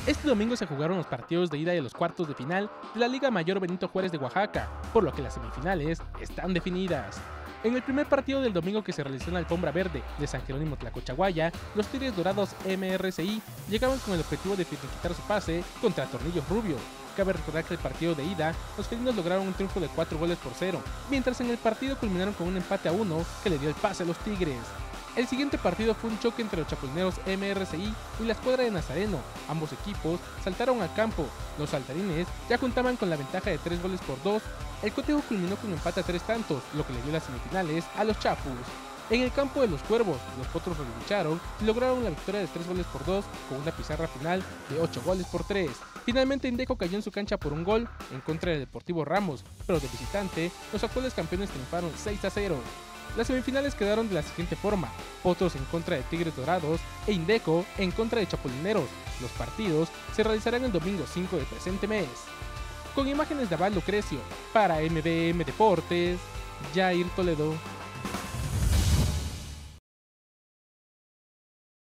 Este domingo se jugaron los partidos de ida de los cuartos de final de la Liga Mayor Benito Juárez de Oaxaca, por lo que las semifinales están definidas. En el primer partido del domingo que se realizó en la Alfombra Verde de San Jerónimo Tlacochahuaya, los Tigres Dorados MRCI llegaban con el objetivo de finiquitar su pase contra Tornillos Rubio. Cabe recordar que el partido de ida, los felinos lograron un triunfo de 4 goles por 0, mientras en el partido culminaron con un empate a 1 que le dio el pase a los Tigres. El siguiente partido fue un choque entre los chapulineros MRCI y la escuadra de Nazareno. Ambos equipos saltaron al campo. Los saltarines ya contaban con la ventaja de 3 goles por 2. El cotejo culminó con un empate a 3 tantos, lo que le dio las semifinales a los Chapus. En el campo de los Cuervos, los Potros relincharon y lograron la victoria de 3 goles por 2 con una pizarra final de 8 goles por 3. Finalmente Indeco cayó en su cancha por un gol en contra del Deportivo Ramos, pero de visitante, los actuales campeones triunfaron 6-0. Las semifinales quedaron de la siguiente forma: Potros en contra de Tigres Dorados e Indeco en contra de Chapulineros. Los partidos se realizarán el domingo 5 del presente mes. Con imágenes de Aval Lucrecio, para MBM Deportes, Jair Toledo.